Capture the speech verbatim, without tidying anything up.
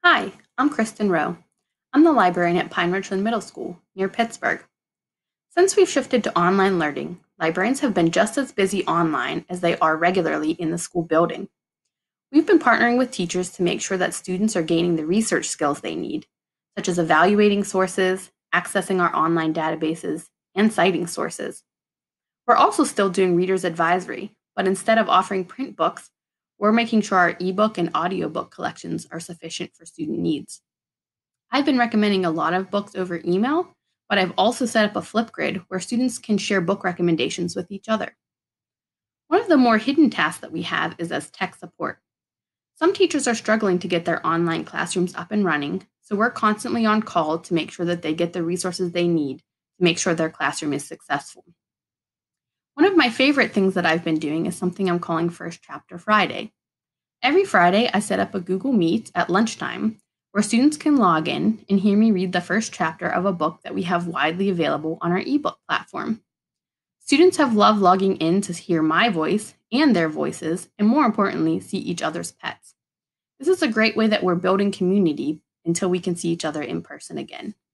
Hi, I'm Kristin Rowe. I'm the librarian at Pineland Middle School near Pittsburgh. Since we've shifted to online learning, librarians have been just as busy online as they are regularly in the school building. We've been partnering with teachers to make sure that students are gaining the research skills they need, such as evaluating sources, accessing our online databases, and citing sources. We're also still doing reader's advisory, but instead of offering print books, we're making sure our ebook and audiobook collections are sufficient for student needs. I've been recommending a lot of books over email, but I've also set up a Flipgrid where students can share book recommendations with each other. One of the more hidden tasks that we have is as tech support. Some teachers are struggling to get their online classrooms up and running, so we're constantly on call to make sure that they get the resources they need to make sure their classroom is successful. One of my favorite things that I've been doing is something I'm calling First Chapter Friday. Every Friday, I set up a Google Meet at lunchtime where students can log in and hear me read the first chapter of a book that we have widely available on our ebook platform. Students have loved logging in to hear my voice and their voices, and more importantly, see each other's pets. This is a great way that we're building community until we can see each other in person again.